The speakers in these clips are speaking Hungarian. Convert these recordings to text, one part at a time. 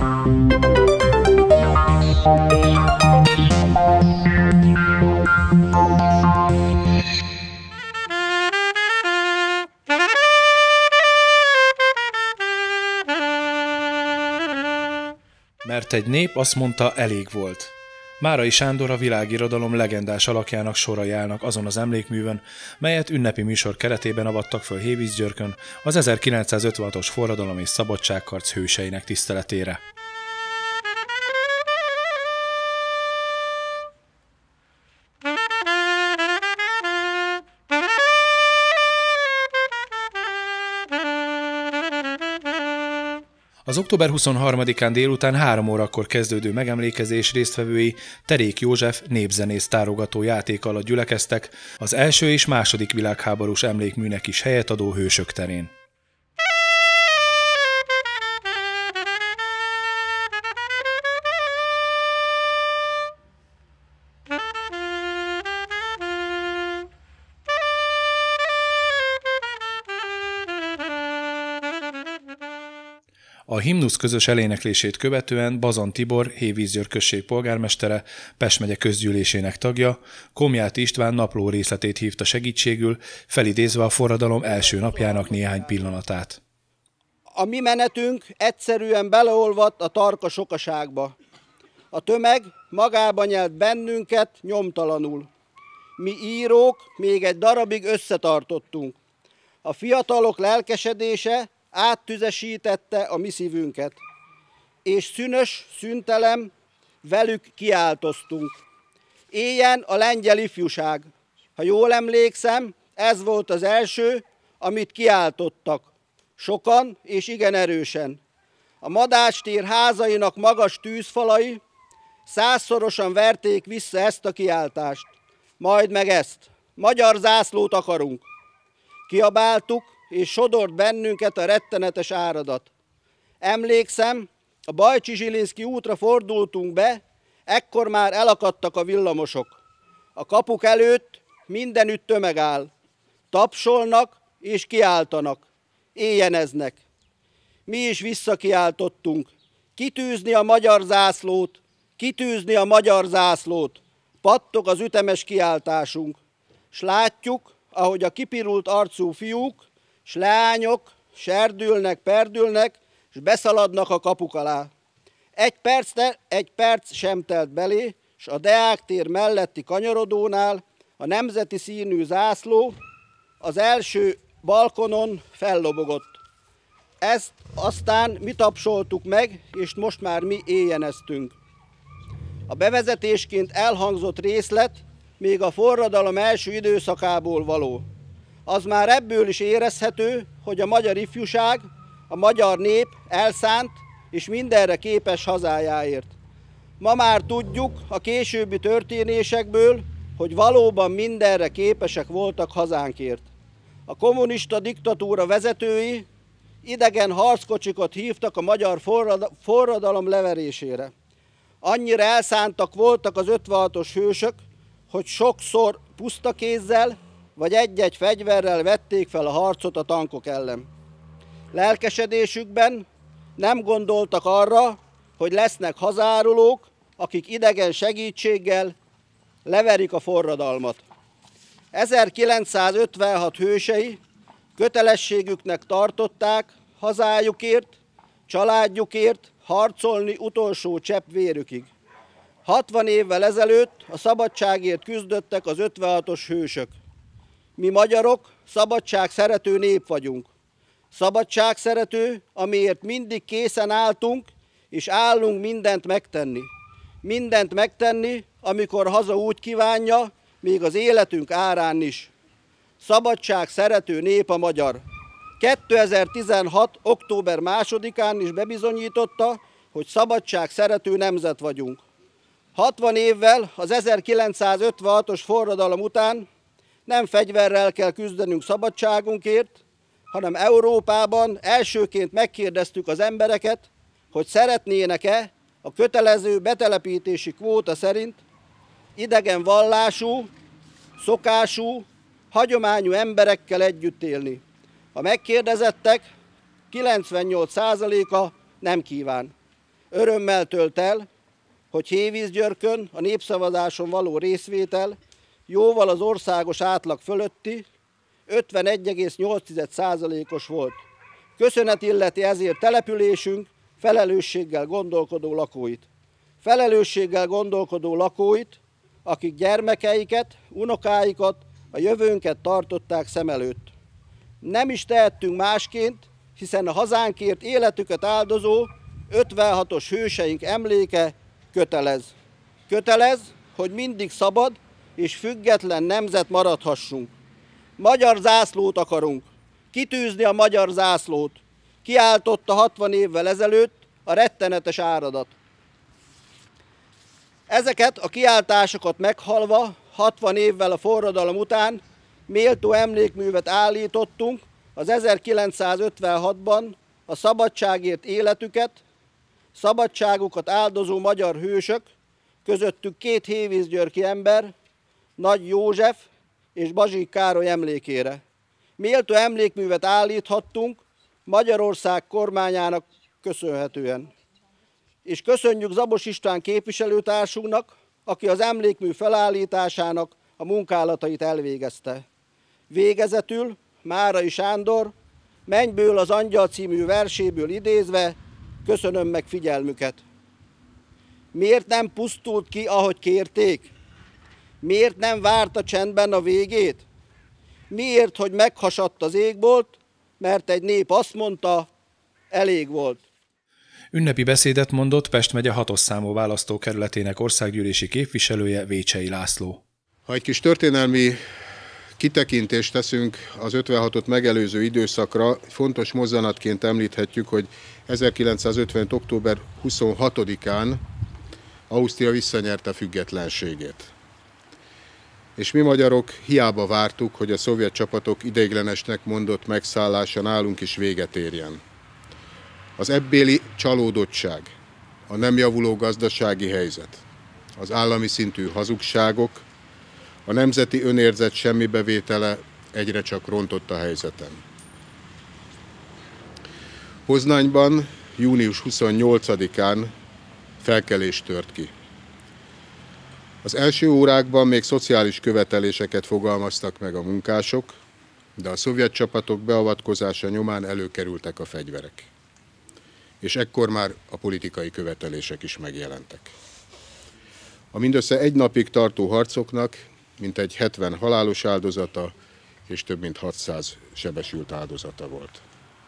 Mert egy nép azt mondta, elég volt. Márai Sándor a világirodalom legendás alakjának sorai állnak azon az emlékművön, melyet ünnepi műsor keretében avattak föl Hévízgyörkön az 1956-os forradalom és szabadságharc hőseinek tiszteletére. Az október 23-án délután 3 órakor kezdődő megemlékezés résztvevői Terék József népzenész tárogató játék alatt gyülekeztek az első és második világháborús emlékműnek is helyet adó hősök terén. A himnusz közös eléneklését követően Bazan Tibor, Hévízgyőr község polgármestere, Pest megye közgyűlésének tagja, Komjáti István napló részletét hívta segítségül, felidézve a forradalom első napjának néhány pillanatát. A mi menetünk egyszerűen beleolvadt a tarka sokaságba. A tömeg magába nyelt bennünket nyomtalanul. Mi írók még egy darabig összetartottunk. A fiatalok lelkesedése áttüzesítette a mi szívünket, és szűnös, szüntelem velük kiáltoztunk. Éljen a lengyel ifjúság! Ha jól emlékszem, ez volt az első, amit kiáltottak. Sokan és igen erősen. A Madách tér házainak magas tűzfalai 100-szorosan verték vissza ezt a kiáltást. Majd meg ezt. Magyar zászlót akarunk. Kiabáltuk, és sodort bennünket a rettenetes áradat. Emlékszem, a Bajcsi-Zsilinszky útra fordultunk be, ekkor már elakadtak a villamosok. A kapuk előtt mindenütt tömeg áll. Tapsolnak és kiáltanak. Éjjeneznek. Mi is visszakiáltottunk. Kitűzni a magyar zászlót! Kitűzni a magyar zászlót! Pattog az ütemes kiáltásunk. S látjuk, ahogy a kipirult arcú fiúk s leányok serdülnek, perdülnek, és beszaladnak a kapuk alá. Egy perc sem telt belé, s a Deák tér melletti kanyarodónál a nemzeti színű zászló az első balkonon fellobogott. Ezt aztán mi tapsoltuk meg, és most már mi éjjeneztünk. A bevezetésként elhangzott részlet még a forradalom első időszakából való. Az már ebből is érezhető, hogy a magyar ifjúság, a magyar nép elszánt és mindenre képes hazájáért. Ma már tudjuk a későbbi történésekből, hogy valóban mindenre képesek voltak hazánkért. A kommunista diktatúra vezetői idegen harckocsikat hívtak a magyar forradalom leverésére. Annyira elszántak voltak az 56-os hősök, hogy sokszor puszta kézzel vagy egy-egy fegyverrel vették fel a harcot a tankok ellen. Lelkesedésükben nem gondoltak arra, hogy lesznek hazárulók, akik idegen segítséggel leverik a forradalmat. 1956 hősei kötelességüknek tartották hazájukért, családjukért harcolni utolsó csepp vérükig. 60 évvel ezelőtt a szabadságért küzdöttek az 56-os hősök. Mi magyarok szabadságszerető nép vagyunk. Szabadságszerető, amiért mindig készen álltunk, és állunk mindent megtenni. Mindent megtenni, amikor haza úgy kívánja, még az életünk árán is. Szabadságszerető nép a magyar. 2016. október 2-án is bebizonyította, hogy szabadságszerető nemzet vagyunk. 60 évvel az 1956-os forradalom után nem fegyverrel kell küzdenünk szabadságunkért, hanem Európában elsőként megkérdeztük az embereket, hogy szeretnének-e a kötelező betelepítési kvóta szerint idegen vallású, szokású, hagyományú emberekkel együtt élni. A megkérdezettek 98%-a nem kíván. Örömmel tölt el, hogy Hévízgyörkön a népszavazáson való részvétel jóval az országos átlag fölötti 51,8%-os volt. Köszönet illeti ezért településünk felelősséggel gondolkodó lakóit. Felelősséggel gondolkodó lakóit, akik gyermekeiket, unokáikat, a jövőnket tartották szem előtt. Nem is tehettünk másként, hiszen a hazánkért életüket áldozó 56-os hőseink emléke kötelez. Kötelez, hogy mindig szabad és független nemzet maradhassunk. Magyar zászlót akarunk. Kitűzni a magyar zászlót. Kiáltotta 60 évvel ezelőtt a rettenetes áradat. Ezeket a kiáltásokat meghalva 60 évvel a forradalom után méltó emlékművet állítottunk az 1956-ban a szabadságért életüket, szabadságukat áldozó magyar hősök, közöttük 2 hévízgyörki ember, Nagy József és Bazsik Károly emlékére. Méltó emlékművet állíthattunk Magyarország kormányának köszönhetően. És köszönjük Zabos István képviselőtársunknak, aki az emlékmű felállításának a munkálatait elvégezte. Végezetül Márai Sándor Mennyből az angyal című verséből idézve köszönöm meg figyelmüket. Miért nem pusztult ki, ahogy kérték? Miért nem várta csendben a végét? Miért, hogy meghasadt az égbolt? Mert egy nép azt mondta, elég volt. Ünnepi beszédet mondott Pest megye 6-os számú választókerületének országgyűlési képviselője, Vécsei László. Ha egy kis történelmi kitekintést teszünk az 56-ot megelőző időszakra, fontos mozzanatként említhetjük, hogy 1950. október 26-án Ausztria visszanyerte függetlenségét. És mi magyarok hiába vártuk, hogy a szovjet csapatok ideiglenesnek mondott megszállása nálunk is véget érjen. Az ebbéli csalódottság, a nem javuló gazdasági helyzet, az állami szintű hazugságok, a nemzeti önérzet semmibevétele egyre csak rontott a helyzeten. Poznányban június 28-án felkelés tört ki. Az első órákban még szociális követeléseket fogalmaztak meg a munkások, de a szovjet csapatok beavatkozása nyomán előkerültek a fegyverek. És ekkor már a politikai követelések is megjelentek. A mindössze egy napig tartó harcoknak mintegy 70 halálos áldozata és több mint 600 sebesült áldozata volt.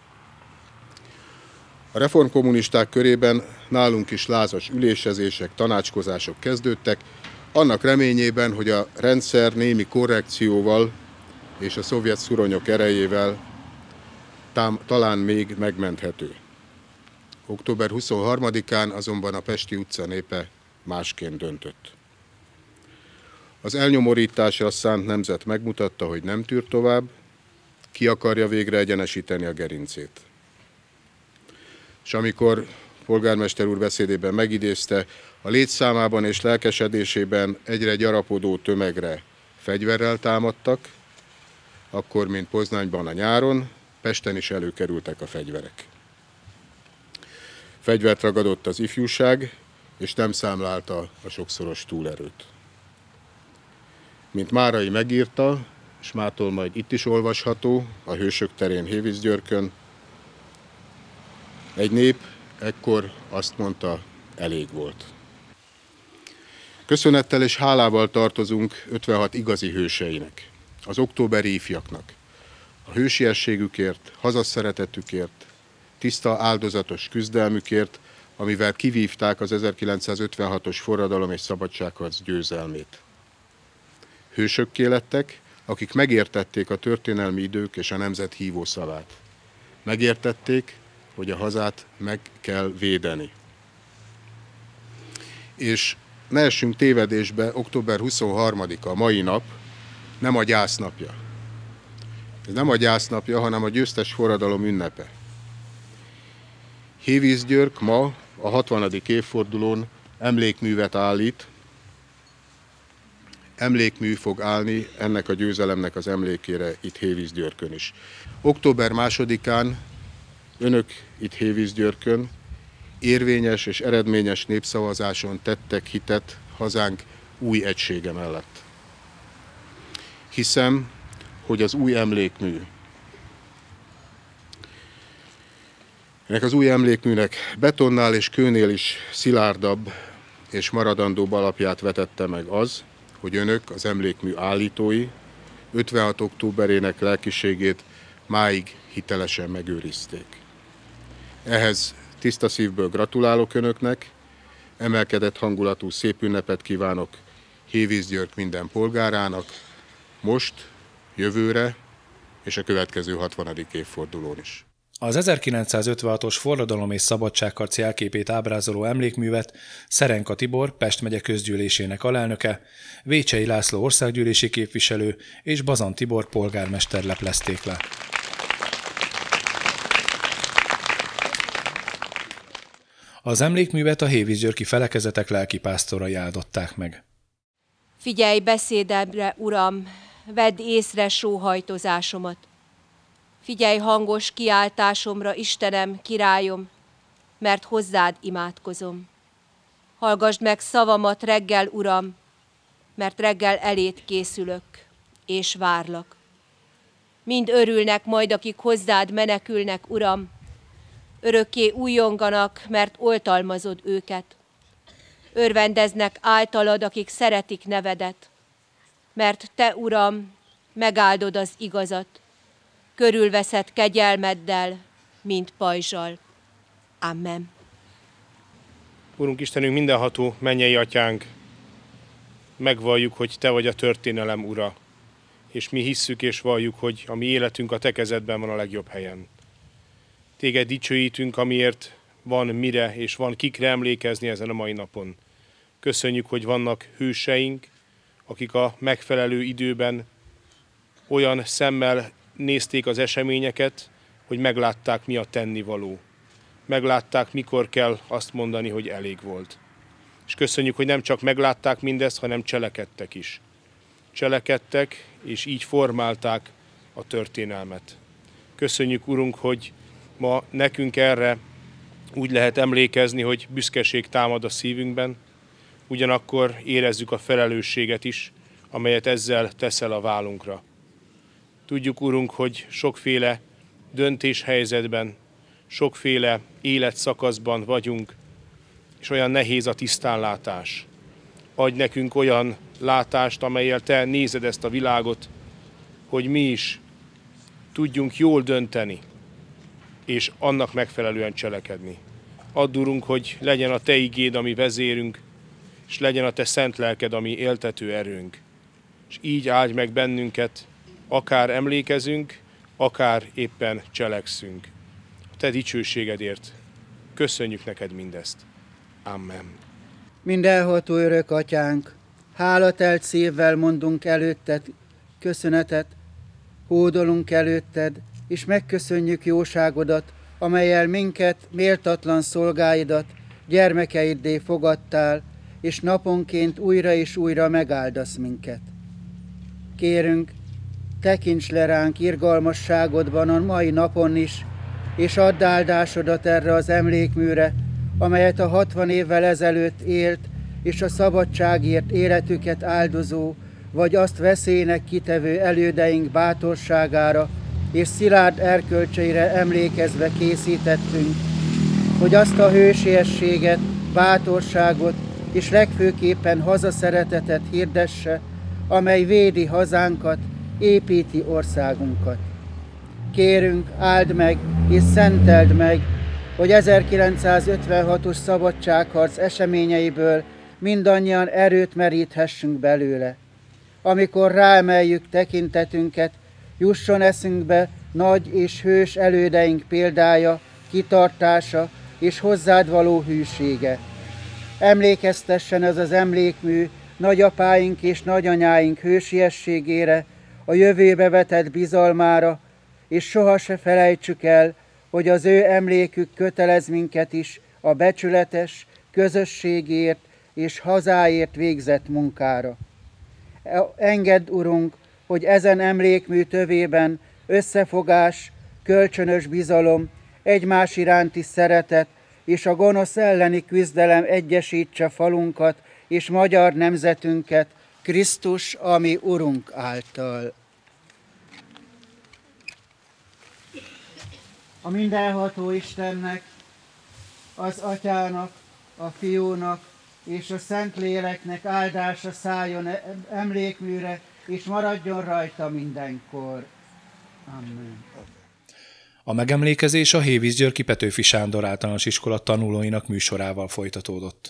A reformkommunisták körében nálunk is lázas ülésezések, tanácskozások kezdődtek, annak reményében, hogy a rendszer némi korrekcióval és a szovjet szuronyok erejével talán még megmenthető. Október 23-án azonban a Pesti utca népe másként döntött. Az elnyomorításra szánt nemzet megmutatta, hogy nem tűr tovább, ki akarja végre egyenesíteni a gerincét. És amikor polgármester úr beszédében megidézte, a létszámában és lelkesedésében egyre gyarapodó tömegre fegyverrel támadtak, akkor, mint Poznányban a nyáron, Pesten is előkerültek a fegyverek. Fegyvert ragadott az ifjúság, és nem számlálta a sokszoros túlerőt. Mint Márai megírta, és mától majd itt is olvasható, a Hősök terén Hévízgyörkön, egy nép ekkor azt mondta, elég volt. Köszönettel és hálával tartozunk 56 igazi hőseinek, az októberi ifjaknak, a hősiességükért, hazaszeretetükért, tiszta áldozatos küzdelmükért, amivel kivívták az 1956-os forradalom és szabadságharc győzelmét. Hősökké lettek, akik megértették a történelmi idők és a nemzet hívószavát. Megértették, hogy a hazát meg kell védeni. És ne essünk tévedésbe, október 23-a, mai nap nem a gyásznapja. Ez nem a gyásznapja, hanem a győztes forradalom ünnepe. Hévízgyörk ma a 60. évfordulón emlékművet állít, emlékmű fog állni ennek a győzelemnek az emlékére itt Hévízgyörkön is. Október 2-án önök itt Hévízgyörkön érvényes és eredményes népszavazáson tettek hitet hazánk új egysége mellett. Hiszem, hogy az új emlékmű, ennek az új emlékműnek betonnál és kőnél is szilárdabb és maradandóbb alapját vetette meg az, hogy önök, az emlékmű állítói, 56. októberének lelkiségét máig hitelesen megőrizték. Ehhez tiszta szívből gratulálok önöknek, emelkedett hangulatú szép ünnepet kívánok Hévíz György minden polgárának, most, jövőre és a következő 60. évfordulón is. Az 1956-os forradalom és szabadságharc jelképét ábrázoló emlékművet Szerenka Tibor, Pest megye közgyűlésének alelnöke, Vécsei László országgyűlési képviselő és Bazan Tibor polgármester leplezték le. Az emlékművet a hévízgyörgyi felekezetek lelkipásztorai áldották meg. Figyelj beszédemre, Uram, vedd észre sóhajtozásomat. Figyelj hangos kiáltásomra, Istenem, királyom, mert hozzád imádkozom. Hallgasd meg szavamat reggel, Uram, mert reggel eléd készülök, és várlak. Mind örülnek majd, akik hozzád menekülnek, Uram, örökké újjonganak, mert oltalmazod őket. Örvendeznek általad, akik szeretik nevedet, mert te, Uram, megáldod az igazat, körülveszed kegyelmeddel, mint pajzsal. Amen. Urunk Istenünk, mindenható mennyei atyánk, megvalljuk, hogy te vagy a történelem ura, és mi hisszük és valljuk, hogy a mi életünk a te kezedben van a legjobb helyen. Téged dicsőítünk, amiért van mire és van kikre emlékezni ezen a mai napon. Köszönjük, hogy vannak hőseink, akik a megfelelő időben olyan szemmel nézték az eseményeket, hogy meglátták, mi a tennivaló. Meglátták, mikor kell azt mondani, hogy elég volt. És köszönjük, hogy nem csak meglátták mindezt, hanem cselekedtek is. Cselekedtek, és így formálták a történelmet. Köszönjük, Urunk, hogy ma nekünk erre úgy lehet emlékezni, hogy büszkeség támad a szívünkben, ugyanakkor érezzük a felelősséget is, amelyet ezzel teszel a vállunkra. Tudjuk, Urunk, hogy sokféle döntéshelyzetben, sokféle életszakaszban vagyunk, és olyan nehéz a tisztánlátás. Adj nekünk olyan látást, amellyel te nézed ezt a világot, hogy mi is tudjunk jól dönteni, és annak megfelelően cselekedni. Add, Urunk, hogy legyen a te igéd, ami vezérünk, és legyen a te szent lelked, ami éltető erőnk. És így áldj meg bennünket, akár emlékezünk, akár éppen cselekszünk. A te dicsőségedért köszönjük neked mindezt. Amen. Mindenható örök atyánk, hálatelt szívvel mondunk előtted köszönetet, hódolunk előtted, és megköszönjük jóságodat, amellyel minket, méltatlan szolgáidat, gyermekeiddé fogadtál, és naponként újra és újra megáldasz minket. Kérünk, tekints le ránk irgalmasságodban a mai napon is, és add áldásodat erre az emlékműre, amelyet a 60 évvel ezelőtt élt, és a szabadságért életüket áldozó, vagy azt veszélynek kitevő elődeink bátorságára és szilárd erkölcseire emlékezve készítettünk, hogy azt a hősiességet, bátorságot és legfőképpen hazaszeretetet hirdesse, amely védi hazánkat, építi országunkat. Kérünk, áld meg és szenteld meg, hogy 1956-os szabadságharc eseményeiből mindannyian erőt meríthessünk belőle. Amikor ráemeljük tekintetünket, jusson eszünkbe nagy és hős elődeink példája, kitartása és hozzád való hűsége. Emlékeztessen ez az emlékmű nagyapáink és nagyanyáink hősiességére, a jövőbe vetett bizalmára, és soha se felejtsük el, hogy az ő emlékük kötelez minket is a becsületes, közösségért és hazáért végzett munkára. Engedd, Urunk, hogy ezen emlékmű tövében összefogás, kölcsönös bizalom, egymás iránti szeretet és a gonosz elleni küzdelem egyesítse falunkat és magyar nemzetünket Krisztus, ami Urunk által. A mindenható Istennek, az Atyának, a Fiúnak és a Szentléleknek áldása szálljon emlékműre, és maradjon rajta mindenkor. Amen. A megemlékezés a Hévízgyörgyi Petőfi Sándor Általános Iskola tanulóinak műsorával folytatódott.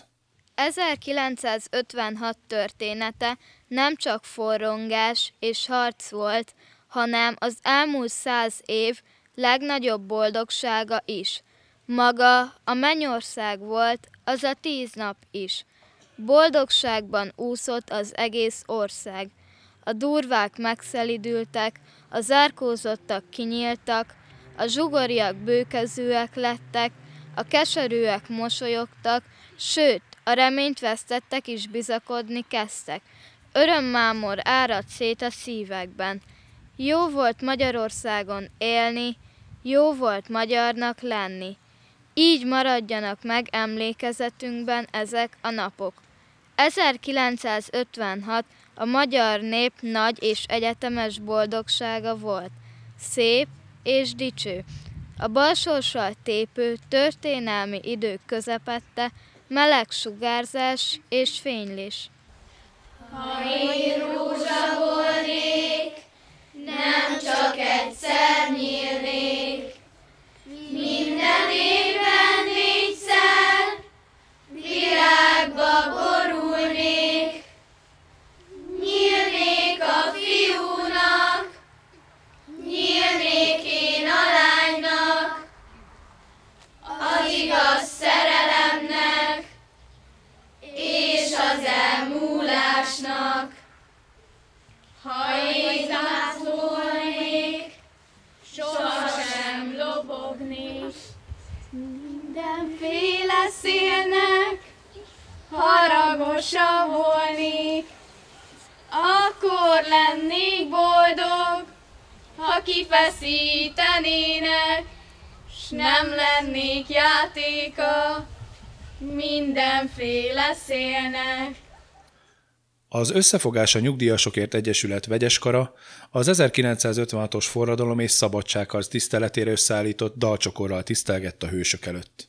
1956 története nem csak forrongás és harc volt, hanem az elmúlt 100 év legnagyobb boldogsága is. Maga a mennyország volt, az a 10 nap is. Boldogságban úszott az egész ország. A durvák megszelidültek, a zárkózottak kinyíltak, a zsugoriak bőkezűek lettek, a keserűek mosolyogtak, sőt, a reményt vesztettek is bizakodni kezdtek. Örömmámor áradt szét a szívekben. Jó volt Magyarországon élni, jó volt magyarnak lenni. Így maradjanak meg emlékezetünkben ezek a napok. 1956 a magyar nép nagy és egyetemes boldogsága volt. Szép és dicső. A balsorssal tépő történelmi idők közepette meleg sugárzás és fénylés. Ha én rózsa volnék, nem csak egyszer nyílnék, minden évben 4-szer virágba borulnék. Nyílnék a fiúnak, nyílnék én a lánynak, az igaz szerelemnek és az elmúlásnak. Ha én volnék, sosem lobognék, mindenféle szélnek haragosa volnék. Akkor lennék boldog, ha kifeszítenének, s nem lennék játéka mindenféle szélnek. Az Összefogás a Nyugdíjasokért Egyesület vegyeskara az 1956-os forradalom és szabadságharc tiszteletére összeállított dalcsokorral tisztelgett a hősök előtt.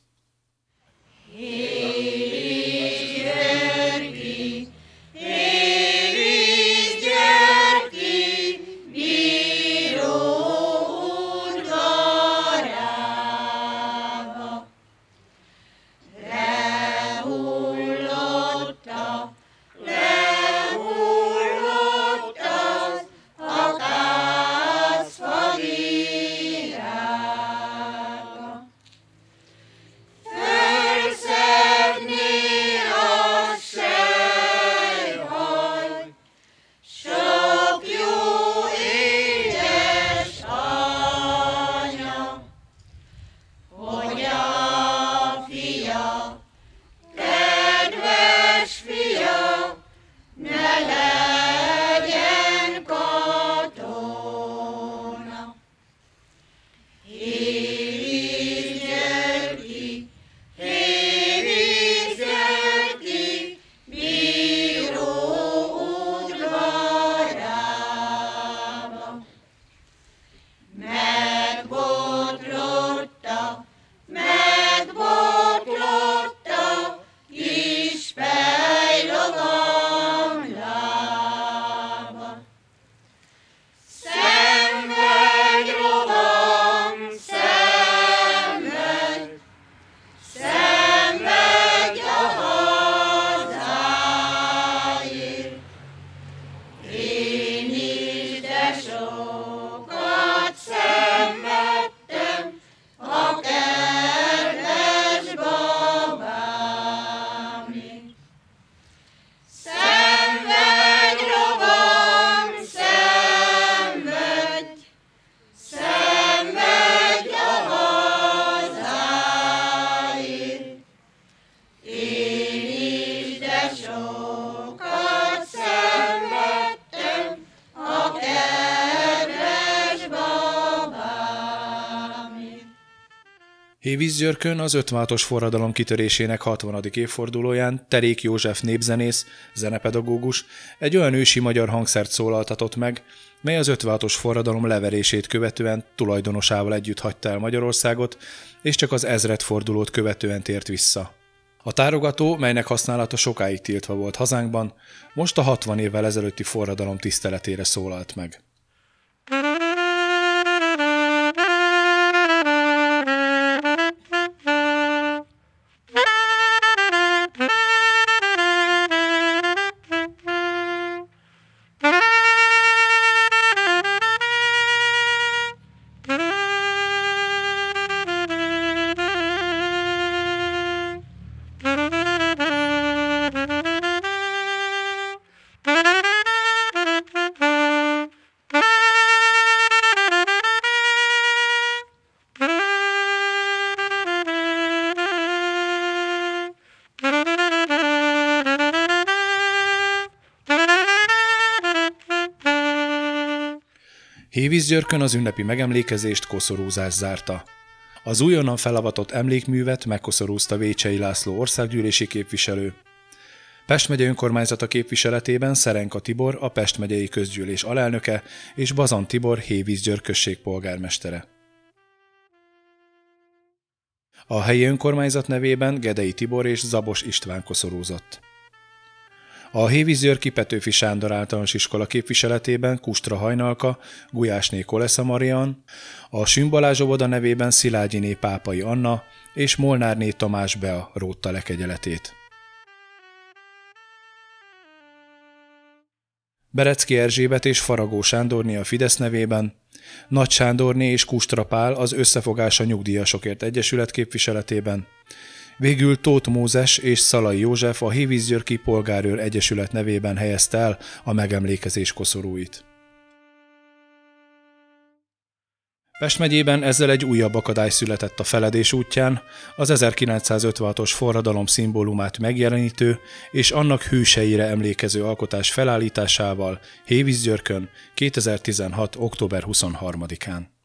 Hévízgyörkön az 56-os forradalom kitörésének 60. évfordulóján Terék József népzenész, zenepedagógus egy olyan ősi magyar hangszert szólaltatott meg, mely az 56-os forradalom leverését követően tulajdonosával együtt hagyta el Magyarországot, és csak az ezredfordulót követően tért vissza. A tárogató, melynek használata sokáig tiltva volt hazánkban, most a 60 évvel ezelőtti forradalom tiszteletére szólalt meg. Hévízgyörkön az ünnepi megemlékezést koszorúzás zárta. Az újonnan felavatott emlékművet megkoszorúzta Vécsei László országgyűlési képviselő. Pest megye önkormányzata képviseletében Szerenka Tibor, a Pest megyei közgyűlés alelnöke, és Bazan Tibor Hévízgyörk község polgármestere. A helyi önkormányzat nevében Gedei Tibor és Zabos István koszorúzott. A hévízgyörki Petőfi Sándor általános iskola képviseletében Kustra Hajnalka, Gulyásné Kolesza Marian, a Sün Balázs óvoda nevében Szilágyiné Pápai Anna és Molnárné Tamás Bea rótta le kegyeletét. Berecki Erzsébet és Faragó Sándorné a Fidesz nevében, Nagy Sándorné és Kustra Pál az Összefogás a Nyugdíjasokért Egyesület képviseletében, végül Tóth Mózes és Szalai József a Hévízgyörki Polgárőr Egyesület nevében helyezte el a megemlékezés koszorúit. Pest megyében ezzel egy újabb akadály született a feledés útján, az 1956-os forradalom szimbólumát megjelenítő és annak hőseire emlékező alkotás felállításával Hévízgyörkön 2016. október 23-án.